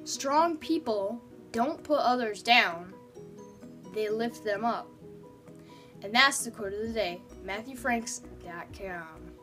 Strong people don't put others down, they lift them up. And that's the quote of the day, MatthewFranks.com.